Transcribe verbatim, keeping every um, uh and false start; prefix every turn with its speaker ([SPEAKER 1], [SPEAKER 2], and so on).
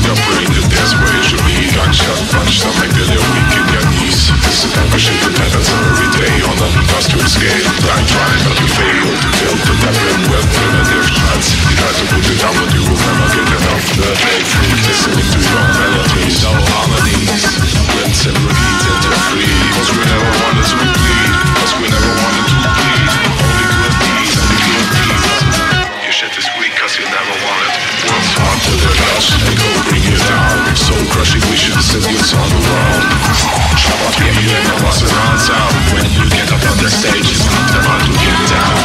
[SPEAKER 1] your brain that there's where it should be. Gunshot, punch, stomach, really weak in your knees. This is the type of shit that happens every day on a bus to escape. Blind trying but you fail to build the weapon with primitive shots. You try to put it down but you will never get enough. The fake freak listening to your melodies. No harmonies, rinse and repeat until free. Cause we never wanted to bleed. Cause we never wanted to bleed. Only good deeds, only good deeds. Your shit is weak cause you never wanted. Work hard to the touch and go bring you down. So crushing we should send you on the world. Chop off your ear and what's around sound. When you get up on the stage it's not the time to get down.